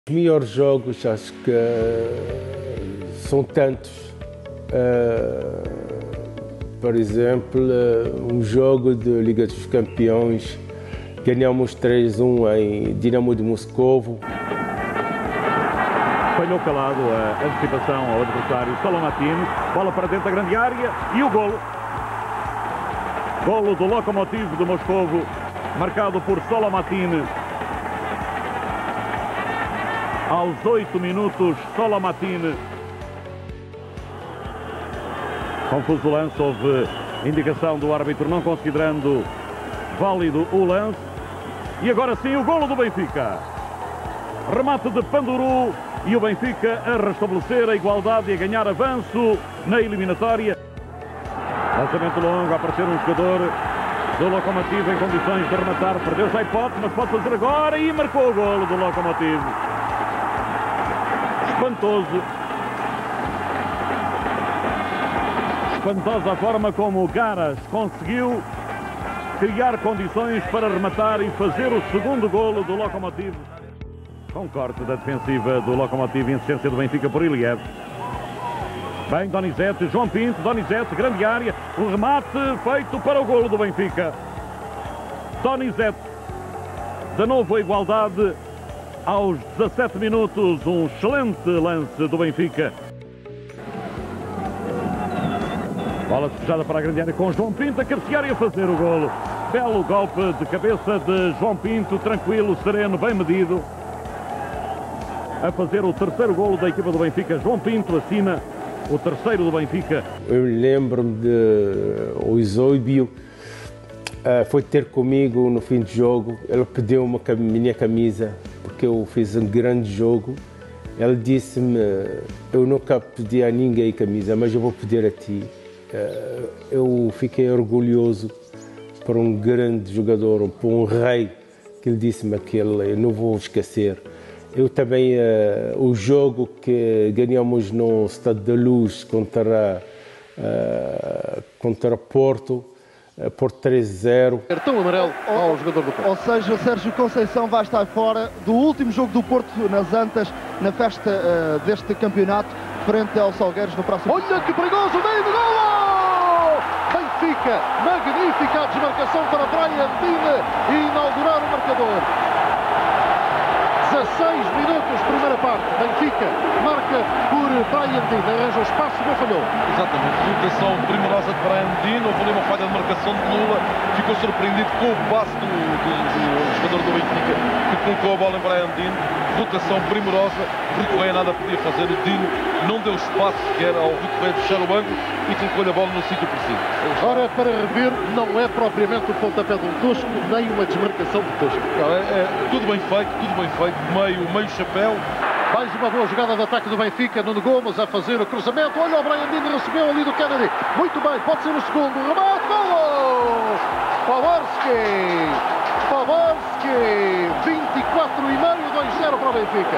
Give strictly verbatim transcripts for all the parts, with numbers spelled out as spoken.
Os melhores jogos, acho que uh, são tantos. Uh, por exemplo, uh, um jogo de Liga dos Campeões, ganhamos três a um em Dinamo de Moscovo. Falhou calado a antecipação ao adversário Solomatine, bola para dentro da grande área e o golo. Golo do Lokomotiv de Moscovo, marcado por Solomatine. Aos oito minutos, Solomatine. Confuso o lance, houve indicação do árbitro não considerando válido o lance. E agora sim o golo do Benfica. Remate de Panduru e o Benfica a restabelecer a igualdade e a ganhar avanço na eliminatória. Lançamento longo, a aparecer um jogador do Lokomotiv em condições de rematar. Perdeu-se a hipótese, mas pode fazer agora e marcou o golo do Lokomotiv. Espantoso. Espantosa a forma como o Garas conseguiu criar condições para rematar e fazer o segundo golo do Lokomotiv. Com corte da defensiva do Lokomotiv e insistência do Benfica por Iliev. Bem, Donizete, João Pinto, Donizete, grande área. O remate feito para o golo do Benfica. Donizete. De novo a igualdade. Aos dezassete minutos, um excelente lance do Benfica. Bola despejada para a grande área com João Pinto a cabecear e a fazer o golo. Belo golpe de cabeça de João Pinto, tranquilo, sereno, bem medido. A fazer o terceiro golo da equipa do Benfica. João Pinto assina o terceiro do Benfica. Eu lembro-me de o Eusébio. Uh, foi ter comigo no fim de jogo. Ele pediu uma minha camisa porque eu fiz um grande jogo. Ele disse-me: eu nunca pedi a ninguém camisa, mas eu vou pedir a ti. Uh, eu fiquei orgulhoso por um grande jogador, por um rei, que ele disse-me aquilo. Eu não vou esquecer. Eu também, uh, o jogo que ganhamos no Estádio da Luz contra, uh, contra Porto, por três a zero. Cartão amarelo ao jogador do Porto. Ou seja, Sérgio Conceição vai estar fora do último jogo do Porto nas Antas, na festa uh, deste campeonato, frente ao Salgueiros no próximo... Olha que perigoso, meio de golo! Benfica, magnífica a desmarcação para Brian Dine e inaugurar o marcador. dezasseis minutos, primeira parte. Benfica marca por Brian Dine, arranja o espaço, não falhou. Exatamente, rotação primorosa de Brian Dine, houve ali uma falha de marcação de Lula, ficou surpreendido com o passe do, do, do jogador do Benfica, que colocou a bola em Brian Dine, rotação primorosa, Rui Correia nada podia fazer, o Dine não deu espaço sequer ao Rui Correia fechar o ângulo e colocou-lhe a bola no sítio preciso. Ora, para rever, não é propriamente o pontapé de um tosco, nem uma desmarcação de tosco. Não, é, é tudo bem feito, tudo bem feito, meio, meio chapéu. Mais uma boa jogada de ataque do Benfica, Nuno Gomes a fazer o cruzamento, olha o Brian Dine, recebeu ali do Kennedy, muito bem, pode ser o segundo, remate, golo! Poborski, Poborski, vinte e quatro e meio, dois a zero para o Benfica.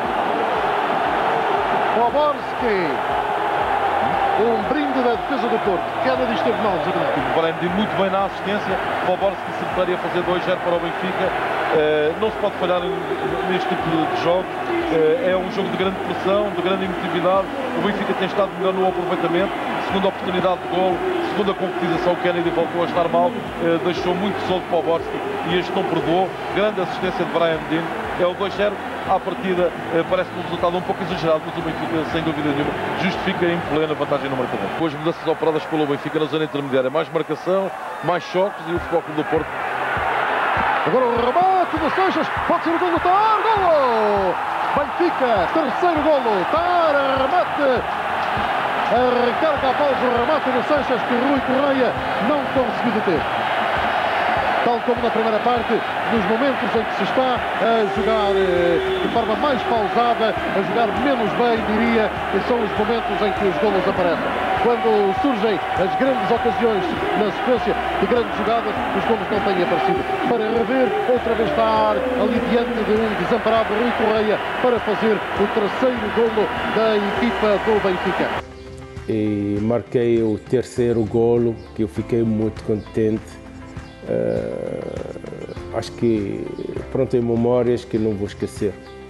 Poborski, um brinde da defesa do Porto, Kennedy esteve mal, o Brian Dine muito bem na assistência, Poborski se prepararia a fazer dois a zero para o Benfica. Uh, não se pode falhar neste tipo de jogo. Uh, é um jogo de grande pressão, de grande emotividade. O Benfica tem estado melhor no aproveitamento. Segunda oportunidade de golo, segunda concretização, o Kennedy voltou a estar mal, uh, deixou muito solto para o Poborski e este não perdoou. Grande assistência de Brian Dine. É o dois a zero. À partida uh, parece-me um resultado um pouco exagerado, mas o Benfica, sem dúvida nenhuma, justifica em plena vantagem no marcador. Com as mudanças operadas pelo Benfica na zona intermediária, mais marcação, mais choques e o Futebol Clube do Porto. Agora o remate do Seixas, pode ser o gol do Tar, golo! Benfica, terceiro golo, Tar, remate, a recarga após o remate do Seixas que Rui Correia não conseguiu deter. Tal como na primeira parte, nos momentos em que se está a jogar eh, de forma mais pausada, a jogar menos bem, diria, e são os momentos em que os golos aparecem. Quando surgem as grandes ocasiões na sequência de grandes jogadas, os golos não têm aparecido. Para rever, outra vez estar ali diante de um desamparado Rui Correia para fazer o terceiro golo da equipa do Benfica. E marquei o terceiro golo, que eu fiquei muito contente. Uh, acho que pronto, tem memórias que não vou esquecer.